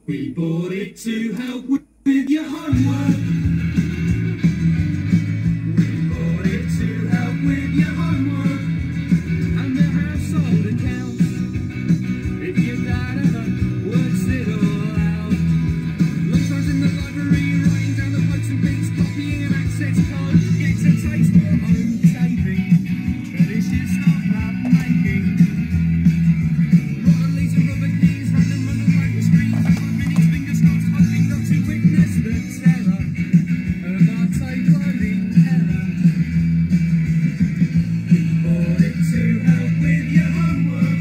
We bought it to help with your homework. We bought it to help with your homework and the household accounts. If your dad ever works it all out, lunchtimes in the library, writing down the posts and beats, copying an access code, gets a taste for home taping. Delicious stuff that making. Rotten leads and rubber keys, random run around the screen. 5 minutes, fingers crossed, hoping not to witness the terror of our tape loading error. We bought it to help with your homework.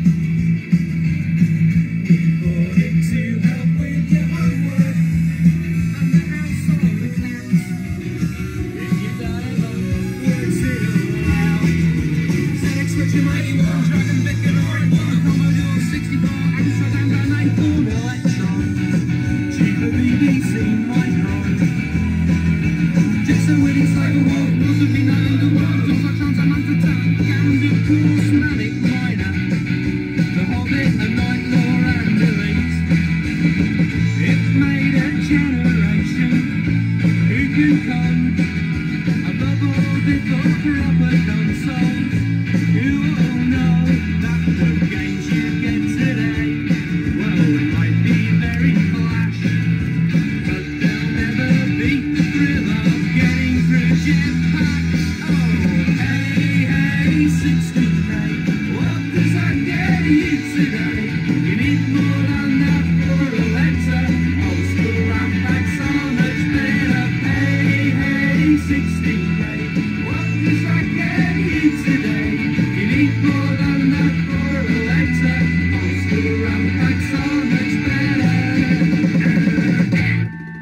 We bought it to help with your homework and the household accounts. If your dad ever works it all out. ZX Spectrum 81, Dragon Beacon R1, Commodore 64, Amsterdam and a Ford Electron, Cheaper BBC Micron, Jackson winning Cyberwalk, Rules of Being in the World, Dorsatron, Samantha Tan, Gand of course, Manic Miner, The Hobbit, A Night Lore and Elite. It made a generation who can code, above all before proper consoles. You all know that the games you get today, well, it might be very flash, but they'll never beat the thrill of getting through Jetpack. Oh, hey, 16K, what does that get you today? You need more than that for a letter. Old school rap packs are much better. Hey, 16K, what does that get you today? You need more than that for a letter. Old school rap packs are much better.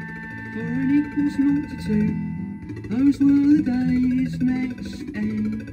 For n equals 0 to 2, those were the days next end.